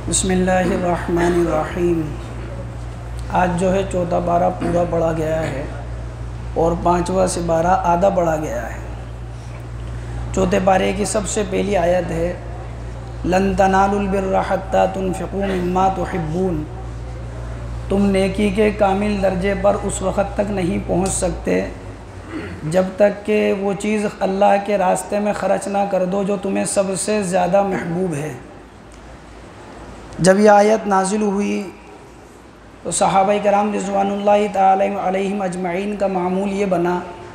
बिस्मिल्लाहिर्रहमानिर्रहीम। आज जो है 14 पारा पूरा पढ़ा गया है और 5वां सिपारा आधा पढ़ा गया है। चौथे पारे की सबसे पहली आयत है लन तनालुल बिर्रा हत्ता तुनफ़िक़ू मिम्मा तुहिब्बून। तुम नेकी के कामिल दर्जे पर उस वक़्त तक नहीं पहुंच सकते जब तक कि वो चीज़ अल्लाह के रास्ते में ख़र्च ना कर दो जो तुम्हें सबसे ज़्यादा महबूब है। जब यह आयत नाजिल हुई तो सहाबा किराम रिज़वानुल्लाहि ताला अलैहिम अजमईन का मामूल ये बना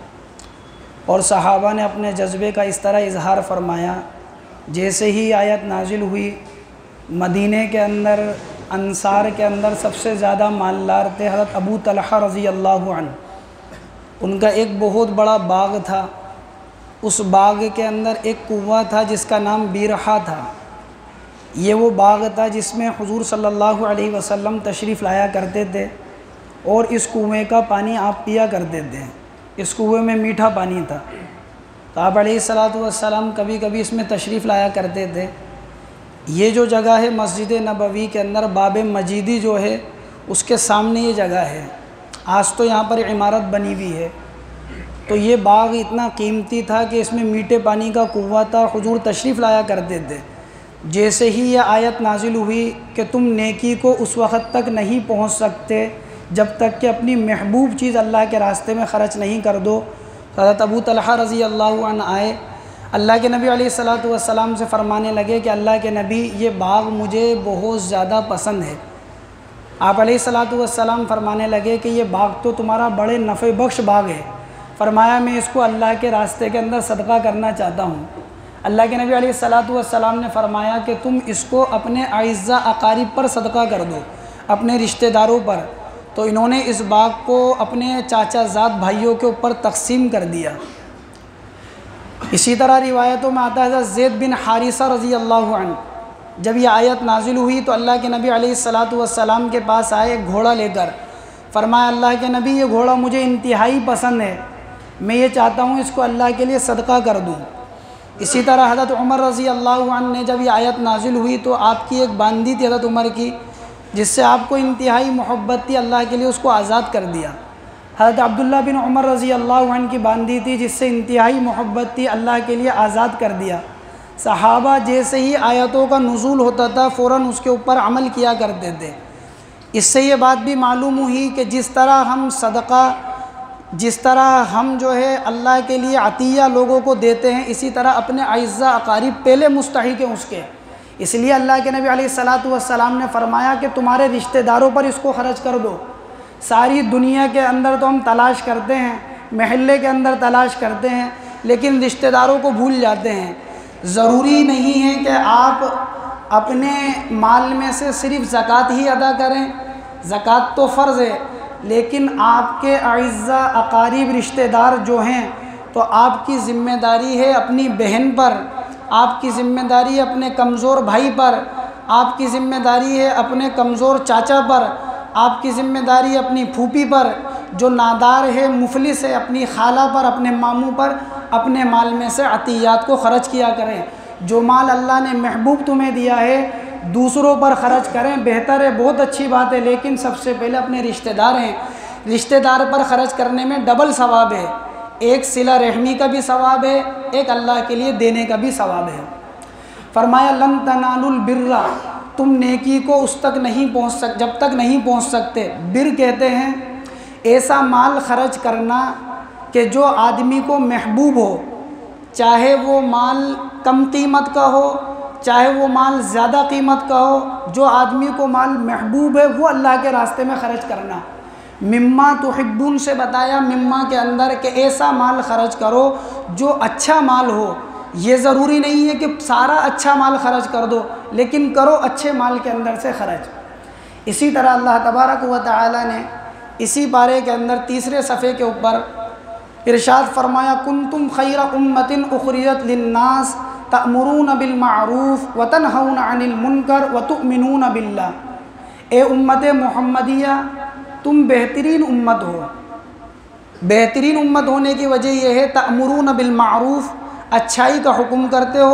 और सहाबा ने अपने जज्बे का इस तरह इजहार फरमाया। जैसे ही आयत नाजिल हुई, मदीने के अंदर अंसार के अंदर सबसे ज़्यादा मालदार थे हज़रत अबू तलहा रज़ी अल्लाहु अन्हु। उनका एक बहुत बड़ा बाग था। उस बाग के अंदर एक कुआं था जिसका नाम बीरहा था। ये वो बाग था जिसमें हुज़ूर सल्लल्लाहु अलैहि वसल्लम तशरीफ़ लाया करते थे और इस कुएं का पानी आप पिया करते थे। इस कुएं में मीठा पानी था तो आप अलैहिस्सलातु वस्सलाम कभी कभी इसमें तशरीफ़ लाया करते थे। ये जो जगह है मस्जिद नबवी के अंदर बाब मजीदी जो है उसके सामने ये जगह है। आज तो यहाँ पर इमारत बनी हुई है। तो ये बाग इतना कीमती था कि इसमें मीठे पानी का कुआं था। हुज़ूर तशरीफ़ लाया करते थे। जैसे ही यह आयत नाजिल हुई कि तुम नेकी को उस वक़्त तक नहीं पहुँच सकते जब तक कि अपनी महबूब चीज़ अल्लाह के रास्ते में ख़र्च नहीं कर दो। हज़रत अबू तलहा रज़ी अल्लाहु अन्हु आए, अल्लाह के नबी अलैहिस्सलातु वस्सलाम से फ़रमाने लगे कि अल्लाह के नबी, ये बाग मुझे बहुत ज़्यादा पसंद है। आप अलैहिस्सलातु वस्सलाम फ़रमाने लगे कि ये बाग तो तुम्हारा बड़े नफ़े बख्श बाग है। फ़रमाया मैं इसको अल्लाह के रास्ते के अंदर सदका करना चाहता हूँ। अल्लाह के नबी अलैहिस्सलातु वस्सलाम ने फ़रमाया कि तुम इसको अपने आइज़ा अकारिब पर सदका कर दो, अपने रिश्तेदारों पर। तो इन्होंने इस बाग को अपने चाचाजाद भाइयों के ऊपर तकसीम कर दिया। इसी तरह रिवायतों में आता है ज़ैद बिन हारिसा रज़ी अल्लाहु अन्हु, जब यह आयत नाजिल हुई तो अल्लाह के नबी अलैहिस्सलातु वस्सलाम के पास आए एक घोड़ा लेकर। फ़रमाया अल्लाह के नबी, ये घोड़ा मुझे इंतहाई पसंद है, मैं ये चाहता हूँ इसको अल्लाह के लिए सदका कर दूँ। इसी तरह हज़रत उमर रज़ी अल्लाहु अन्हु ने जब ये आयत नाजिल हुई तो आपकी एक बांदी थी हज़रत उमर की, जिससे आपको इंतहाई मोहब्बत थी, अल्लाह के लिए उसको आज़ाद कर दिया। हज़रत अब्दुल्ला बिन उमर रज़ी अल्लाहु अन्हु की बांदी थी जिससे इंतहाई मोहब्बत थी, अल्लाह के लिए आज़ाद कर दिया। सहाबा जैसे ही आयतों का नुज़ूल होता था फ़ौरन उसके ऊपर अमल किया करते थे। इससे ये बात भी मालूम हुई कि जिस तरह हम जो है अल्लाह के लिए अतिया लोगों को देते हैं, इसी तरह अपने आइज़ा अकारिब पहले मुस्तहिक़ हैं उसके। इसलिए अल्लाह के नबी अलैहिस्सलातु वस्सलाम ने फ़रमाया कि तुम्हारे रिश्तेदारों पर इसको ख़र्च कर दो। सारी दुनिया के अंदर तो हम तलाश करते हैं, महल्ले के अंदर तलाश करते हैं, लेकिन रिश्तेदारों को भूल जाते हैं। ज़रूरी नहीं है कि आप अपने माल में से सिर्फ़ ज़कात ही अदा करें, ज़कात तो फ़र्ज़ है, लेकिन आपके आइज़ा अकारीब रिश्तेदार जो हैं तो आपकी ज़िम्मेदारी है अपनी बहन पर, आपकी ज़िम्मेदारी है अपने कमज़ोर भाई पर, आपकी ज़िम्मेदारी है अपने कमज़ोर चाचा पर, आपकी ज़िम्मेदारी है अपनी फूफी पर, जो नादार है मुफलिस है अपनी खाला पर, अपने मामू पर। अपने माल में से अतियात को ख़र्च किया करें। जो माल अल्लाह ने महबूब तुम्हें दिया है दूसरों पर ख़र्च करें, बेहतर है, बहुत अच्छी बात है, लेकिन सबसे पहले अपने रिश्तेदार हैं, रिश्तेदार पर ख़र्च करने में डबल सवाब है। एक सिला रहमी का भी सवाब है, एक अल्लाह के लिए देने का भी सवाब है। फ़रमाया लन तनालुल बिर्रा, तुम नेकी को उस तक नहीं पहुँच जब तक नहीं पहुँच सकते। बिर कहते हैं ऐसा माल ख़र्च करना कि जो आदमी को महबूब हो, चाहे वो माल कम कीमत का हो, चाहे वो माल ज़्यादा कीमत का हो, जो आदमी को माल महबूब है वो अल्लाह के रास्ते में ख़र्च करना। मिम्मा तुहिब्बून से बताया मिम्मा के अंदर कि ऐसा माल ख़र्च करो जो अच्छा माल हो। ये ज़रूरी नहीं है कि सारा अच्छा माल ख़र्च कर दो, लेकिन करो अच्छे माल के अंदर से ख़र्च। इसी तरह अल्लाह तबारक व तआला ने इसी पारे के अंदर तीसरे सफ़े के ऊपर इरशाद फरमाया कुंतुम खैरा उम्मतिन उखरिजत लिन्नास तअमुरून बिल मारूफ व तनहौन अनिल मुनकर व तुमिनून बिल्लाह। ए उम्मत मुहम्मदिया, तुम बेहतरीन उम्मत हो। बेहतरीन उम्मत होने की वजह यह है तअमुरून बिल मारूफ, अच्छाई का हुक्म करते हो,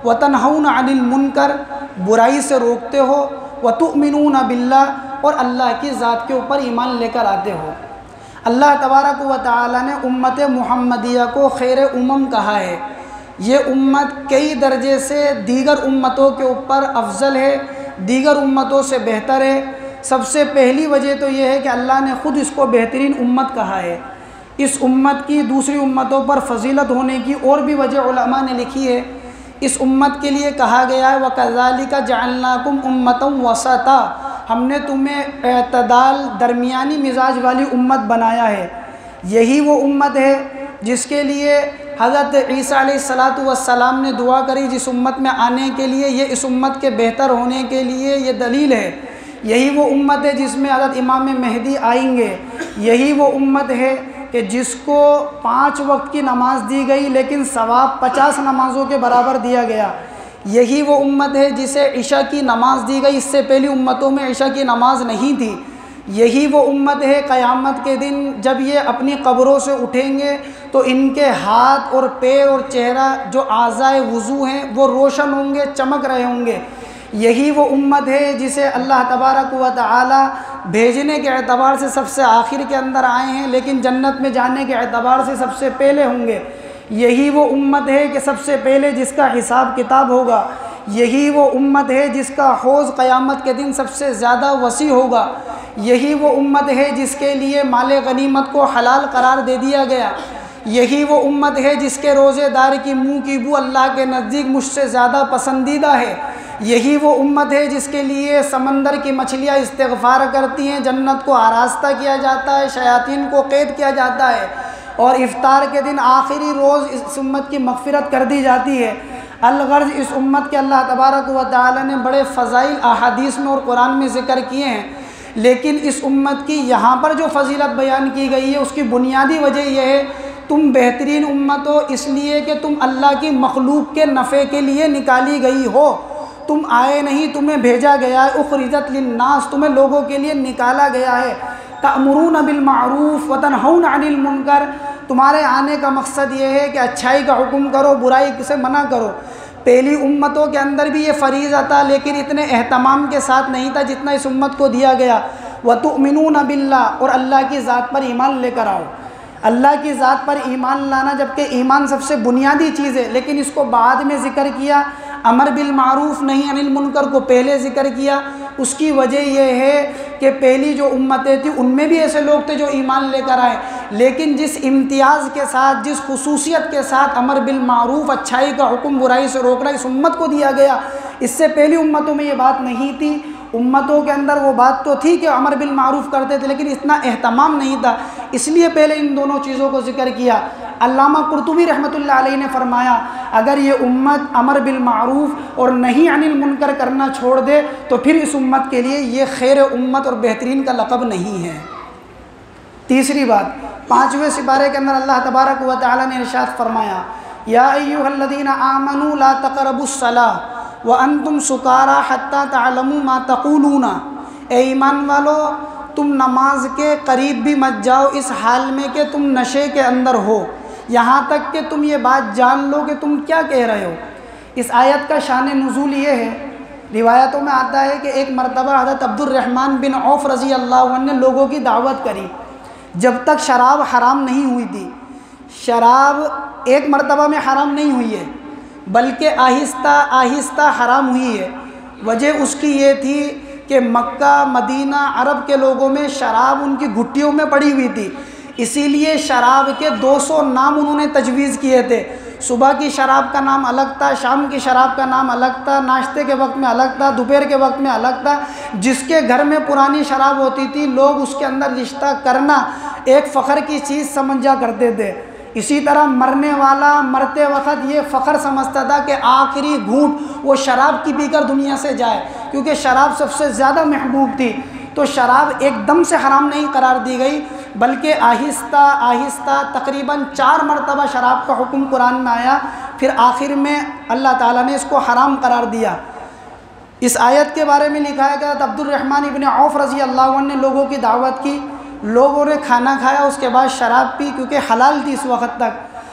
व तनहौना अनिल मुनकर, बुराई से रोकते हो, व तुमिनूना बिल्लाह, और अल्लाह की ज़ात के ऊपर ईमान लेकर आते हो। अल्लाह तबारक व तआला ने उम्मत मुहम्मदिया को खैर उम्मम कहा है। ये उम्मत कई दर्जे से दीगर उम्मतों के ऊपर अफजल है, दीगर उम्मतों से बेहतर है। सबसे पहली वजह तो ये है कि अल्लाह ने ख़ुद इसको बेहतरीन उम्मत कहा है। इस उम्मत की दूसरी उम्मतों पर फजीलत होने की और भी वजह उलमा ने लिखी है। इस उम्मत के लिए कहा गया है वकज़ालिका जअलनाकुम उम्मतम वसता, हमने तुम्हें एतदाल दरमियानी मिजाज वाली उम्मत बनाया है। यही वो उम्मत है जिसके लिए हज़रत ईसा अलैहिस्सलातु वस्सलाम ने दुआ करी, जिस उम्मत में आने के लिए ये इस उम्मत के बेहतर होने के लिए ये दलील है। यही वो उम्मत है जिसमें हज़रत इमाम मेहदी आएंगे। यही वो उम्मत है कि जिसको 5 वक्त की नमाज़ दी गई लेकिन सवाब 50 नमाज़ों के बराबर दिया गया। यही वो उम्मत है जिसे इशा की नमाज़ दी गई, इससे पहली उम्मतों में इशा की नमाज़ नहीं थी। यही वो उम्मत है क़यामत के दिन जब ये अपनी कब्रों से उठेंगे तो इनके हाथ और पैर और चेहरा जो आज़ाए वुज़ू हैं वो रोशन होंगे, चमक रहे होंगे। यही वो उम्मत है जिसे अल्लाह तबारक व तआला भेजने के एतबार से सबसे आखिर के अंदर आए हैं, लेकिन जन्नत में जाने के एतबार से सबसे पहले होंगे। यही वो उम्मत है कि सबसे पहले जिसका हिसाब किताब होगा। यही वो उम्मत है जिसका हौज़ क़यामत के दिन सबसे ज़्यादा वसी होगा। यही वो उम्मत है जिसके लिए माल गनीमत को हलाल करार दे दिया गया। यही वो उम्मत है जिसके रोज़ेदार की मुँह की बू अल्लाह के नज़दीक मुझसे ज़्यादा पसंदीदा है। यही वो उम्मत है जिसके लिए समंदर की मछलियाँ इस्तिग़फ़ार करती हैं, जन्नत को आरास्ता किया जाता है, शयातीन को क़ैद किया जाता है, और इफ्तार के दिन आखिरी रोज़ इस उम्मत की मग़फ़िरत कर दी जाती है। अलगर्ज़ इस उम्मत के अल्लाह तबारक व तआला ने बड़े फ़ज़ाइल अहादीस में और कुरान में ज़िक्र किए हैं, लेकिन इस उम्मत की यहाँ पर जो फजीलत बयान की गई है उसकी बुनियादी वजह यह है, तुम बेहतरीन उम्मत हो इसलिए कि तुम अल्लाह की मखलूक के नफ़े के लिए निकाली गई हो। तुम आए नहीं, तुम्हें भेजा गया है। उखरिजत लिन्नास, तुम्हें लोगों के लिए निकाला गया है। तअमुरून बिल मारूफ़ व तनहौना अनिल मुनकर, तुम्हारे आने का मकसद ये है कि अच्छाई का हुक्म करो, बुराई से मना करो। पहली उम्मतों के अंदर भी ये फ़रीज़ा था, लेकिन इतने एहतमाम के साथ नहीं था जितना इस उम्मत को दिया गया। व तुमिनूना बिल्लाह, और अल्लाह की ज़ात पर ईमान लेकर आओ। अल्लाह की ज़ात पर ईमान लाना, जबकि ईमान सबसे बुनियादी चीज़ है, लेकिन इसको बाद में ज़िक्र किया। अमर बिल मारूफ़ नहीं अनिल मुनकर को पहले ज़िक्र किया। उसकी वजह यह है कि पहली जो उम्मतें थी उनमें भी ऐसे लोग थे जो ईमान लेकर आए, लेकिन जिस इम्तियाज़ के साथ, जिस खुसूसियत के साथ अमर बिल मारूफ़, अच्छाई का हुक्म, बुराई से रोकना इस उम्मत को दिया गया, इससे पहली उम्मतों में ये बात नहीं थी। उम्मतों के अंदर वो बात तो थी कि अमर बिल मारूफ़ करते थे, लेकिन इतना एहतमाम नहीं था, इसलिए पहले इन दोनों चीज़ों को ज़िक्र किया। अल्लामा कुर्तुबी रहमतुल्लाह अलैह ने फरमाया, अगर ये उम्मत अमर बिल मारूफ़ और नहीं अनिल मुनकर करना छोड़ दे तो फिर इस उम्मत के लिए ये खैर उम्मत और बेहतरीन का लक़ब नहीं है। तीसरी बात, 5वें सिपारे के अंदर अल्लाह तबारक व तआला ने इरशाद फरमाया, या अय्युहल्लज़ीना आमनू ला तक़रबुस्सलाह व अंतुम सुकारा हत्ता तअलमू मा तक़ूलूना, ए ईमान वालो तुम नमाज के करीब भी मत जाओ इस हाल में कि तुम नशे के अंदर हो, यहाँ तक कि तुम ये बात जान लो कि तुम क्या कह रहे हो। इस आयत का शान नुज़ूल ये है, रिवायतों में आता है कि एक मरतबा हज़रत अब्दुर्रहमान बिन औफ़ रज़ी अल्लाह अन्हु ने लोगों की दावत करी, जब तक शराब हराम नहीं हुई थी। शराब एक मरतबा में हराम नहीं हुई है, बल्कि आहिस्ता आहिस्ता हराम हुई है। वजह उसकी ये थी कि मक्का, मदीना, अरब के लोगों में शराब उनकी घुट्टियों में पड़ी हुई थी, इसीलिए शराब के 200 नाम उन्होंने तजवीज़ किए थे। सुबह की शराब का नाम अलग था, शाम की शराब का नाम अलग था, नाश्ते के वक्त में अलग था, दोपहर के वक्त में अलग था। जिसके घर में पुरानी शराब होती थी लोग उसके अंदर रिश्ता करना एक फ़ख्र की चीज़ समझा करते थे। इसी तरह मरने वाला मरते वक्त ये फ़ख्र समझता था कि आखिरी घूंट वो शराब की पीकर दुनिया से जाए, क्योंकि शराब सबसे ज़्यादा महबूब थी। तो शराब एकदम से हराम नहीं करार दी गई, बल्कि आहिस्ता आहिस्ता तकरीबन 4 मरतबा शराब का हुक्म कुरान में आया, फिर आखिर में अल्लाह ताला ने इसको हराम करार दिया। इस आयत के बारे में लिखा है कि अब्दुर्रहमान इब्न औफ़ रज़ी अल्लाह अन्हु ने लोगों की दावत की, लोगों ने खाना खाया, उसके बाद शराब पी, क्योंकि हलाल थी इस वक्त तक।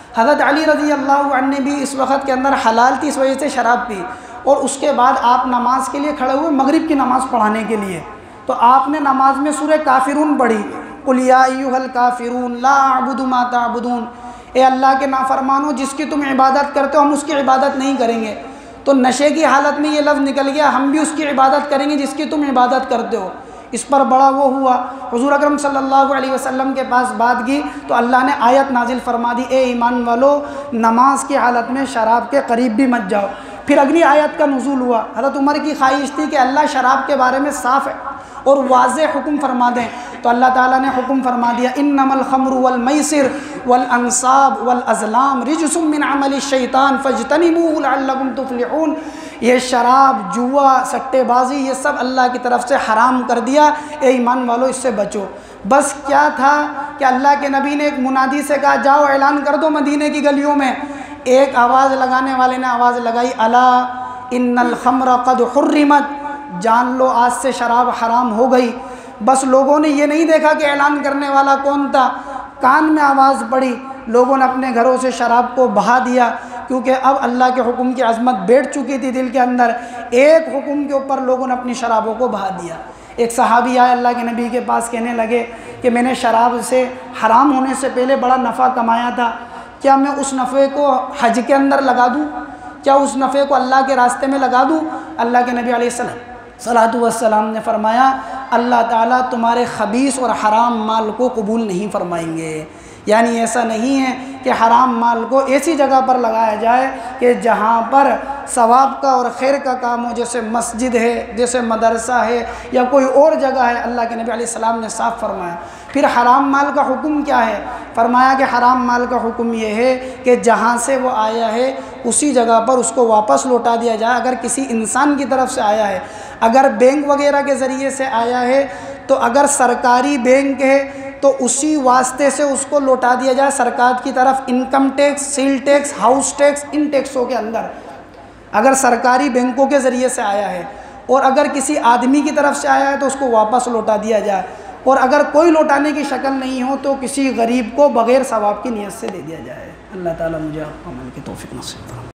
हज़रत अली रज़ी अल्लाह अन्हु ने भी इस वक्त के अंदर हलाल थी, इस वजह से शराब पी, और उसके बाद आप नमाज के लिए खड़े हुए मगरिब की नमाज़ पढ़ाने के लिए, तो आपने नमाज में सूरह काफिरून पढ़ी, कुल या अय्युहल काफिरून ला अअबुदु मा तअबुदून, ए अल्लाह के नाफरमानो जिसकी तुम इबादत करते हो हम उसकी इबादत नहीं करेंगे। तो नशे की हालत में ये लफ्ज़ निकल गया, हम भी उसकी इबादत करेंगे जिसकी तुम इबादत करते हो। इस पर बड़ा वो हुआ, हुज़ूर अकरम सल्लल्लाहु अलैहि वसल्लम के पास बात की तो अल्लाह ने आयत नाजिल फरमा दी, ए ईमान वालो नमाज की हालत में शराब के करीब भी मत जाओ। फिर अगली आयत का नुज़ूल हुआ, हज़रत उमर की ख्वाहिश थी कि अल्लाह शराब के बारे में साफ़ है और वाज़ेह हुक्म फरमा दें, तो अल्लाह ताला ने हुक्म फरमा दिया, इन्नमल खम्रु वल मैसिर वल अंसाब वल अज़लाम रिजसुम मिन अमलि शैतान फज्तनिबूहु लअल्लकुम तुफ्लिहून। ये शराब, जुआ, सट्टेबाजी, ये सब अल्लाह की तरफ से हराम कर दिया, ए ईमान वालों इससे बचो। बस क्या था कि अल्लाह के नबी ने एक मुनादी से कहा, जाओ ऐलान कर दो मदीने की गलियों में। एक आवाज़ लगाने वाले ने आवाज़ लगाई, अला इन्नल खम्र क़द हुर्रिमत, जान लो आज से शराब हराम हो गई। बस लोगों ने ये नहीं देखा कि ऐलान करने वाला कौन था, कान में आवाज़ पड़ी, लोगों ने अपने घरों से शराब को बहा दिया, क्योंकि अब अल्लाह के हुक्म की अज़मत बैठ चुकी थी दिल के अंदर। एक हुक्म के ऊपर लोगों ने अपनी शराबों को बहा दिया। एक सहाबी आए अल्लाह के नबी के पास, कहने लगे कि मैंने शराब से हराम होने से पहले बड़ा नफ़ा कमाया था, क्या मैं उस नफ़े को हज के अंदर लगा दूँ, क्या उस नफ़े को अल्लाह के रास्ते में लगा दूँ? अल्लाह के नबी अलैहिस्सलातु वस्सलाम ने फरमाया, अल्लाह ताला तुम्हारे ख़बीस और हराम माल को कबूल नहीं फरमाएंगे। यानी ऐसा नहीं है कि हराम माल को ऐसी जगह पर लगाया जाए कि जहाँ पर सवाब का और खैर का काम हो, जैसे मस्जिद है, जैसे मदरसा है या कोई और जगह है। अल्लाह के नबी अलैहिस्सलाम ने साफ़ फरमाया। फिर हराम माल का हुक्म क्या है? फरमाया कि हराम माल का हुक्म ये है कि जहाँ से वो आया है उसी जगह पर उसको वापस लौटा दिया जाए। अगर किसी इंसान की तरफ से आया है, अगर बैंक वगैरह के ज़रिए से आया है, तो अगर सरकारी बैंक है तो उसी वास्ते से उसको लौटा दिया जाए सरकार की तरफ। Income tax, sale tax, house tax, इन टैक्सों के अंदर अगर सरकारी बैंकों के ज़रिए से आया है, और अगर किसी आदमी की तरफ से आया है तो उसको वापस लौटा दिया जाए, और अगर कोई लौटाने की शक्ल नहीं हो तो किसी गरीब को बग़ैर सवाब की नीयत से दे दिया जाए। अल्लाह ताला मुझे आपको अमल की तौफीक नसीब फरमाए।